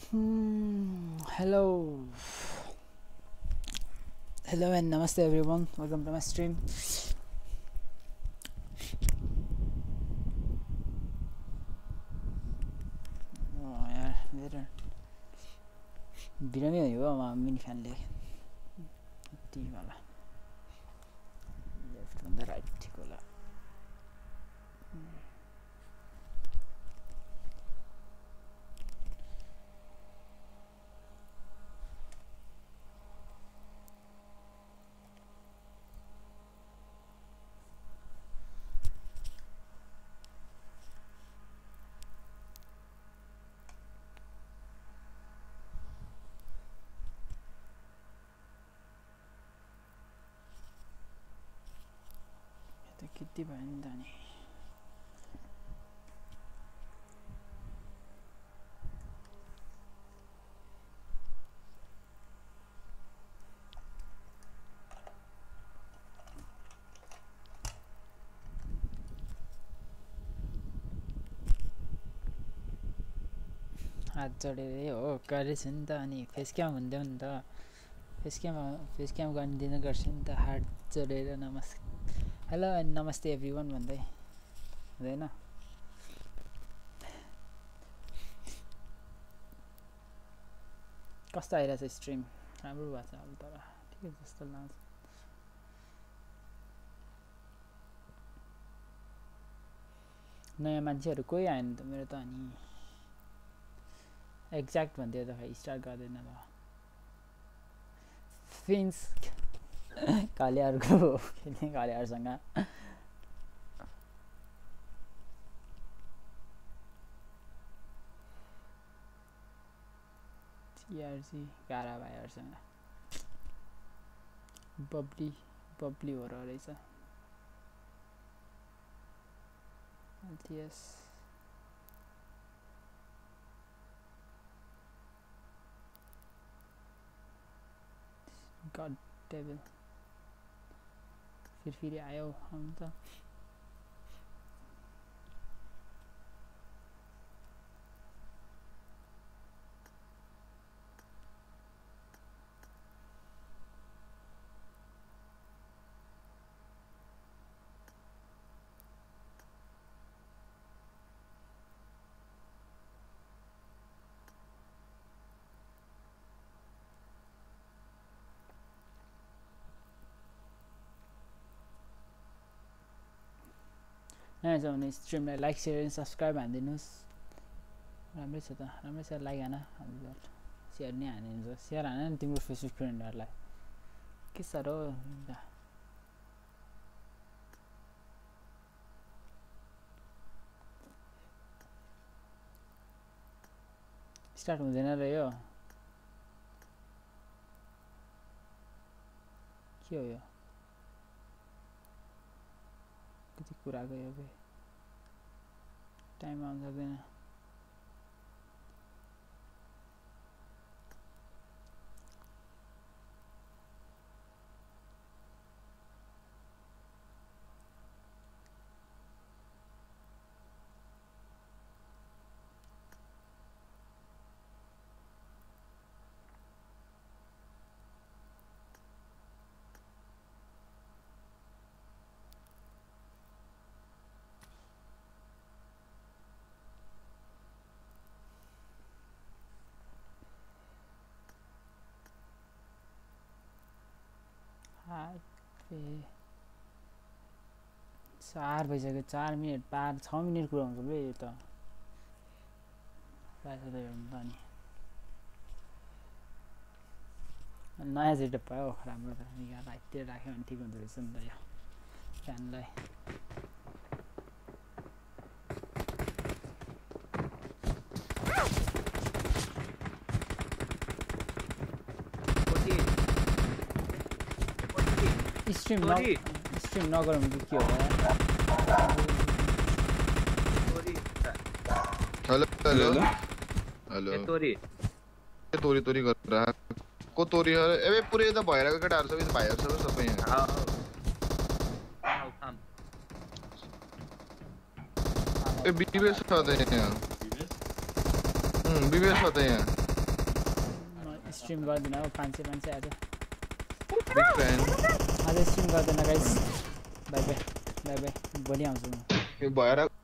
Hello. Hello and namaste everyone. Welcome to my stream. Oh यार मेरो बिरामी हो मिनी फ्यानले टिभी वाला लेफ्ट भन्दा राइट ठिक होला किति भयो नि त नि हात जोडेर हो गरेछ नि त अनि फेस क्याम हुन्थ्यो नि त फेस क्याम गर्न दिनु गर्छ नि त हात जोडेर नमस्कार हेलो एन्ड नमस्ते एभ्रिवान भन्दै हुँदैन कस्तो आइरहेछ स्ट्रिम राम्रो भएको छ अब तर ठिकै जस्तो लाग्छ नयाँ मान्छेहरू कोही आएन त मेरो त अनि एक्ज्याक्ट भन्थ्यो त खै स्टार्ट गर्दैन ल फिन्स कालियाहरूको खेल्ने कालियाहरूसँग टिआरसी गारा भाइहरूसँग बब्ली हो रहेछ एलटिएस गड डेभिल फेरि आयो हम त नयाँ छ भने स्ट्रिमलाई लाइक सेयर एन्ड सब्सक्राइब हानिदिनुहोस् राम्रै छ त राम्रै छ लाइक हान सेयर नै हानिदिन्छ सेयर हान नि तिम्रो फेसबुक फ्रेन्डहरूलाई के साह्रो स्टार्ट हुँदैन र यो के हो यो कति कुरा गयो बे टाइम आउन सक्दैन चार भइसक्यो 4 मिनट 6 मिनट कुरा हुन्छ बे यो त प्रायः त अनि नयाँ सेटअप भयो राम्रो त यहाँ राइटतिर राख्यो भने ठिक हुँदो रहेछ नि त यो फ्यानलाई स्ट्रिम नगरौँ कि के हो हेलो हेलो हेलो तोरी गरेर को तोरी ए पुरै त भइरहेको केटाहरू सबै भाइहरू सबै यहाँ ए विवेश छ त यहाँ विवेश छ त यहाँ स्ट्रिम गर्दिन अब 500 मान्छे आज बिग फ्यान आज स्ट्रिम गर्दिन गाइस बाइ बाइ भोलि आउँछु म यो भएर